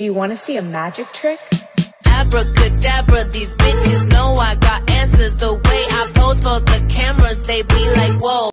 Do you want to see a magic trick? Abracadabra, these bitches know I got answers. The way I pose for the cameras, they be like, whoa.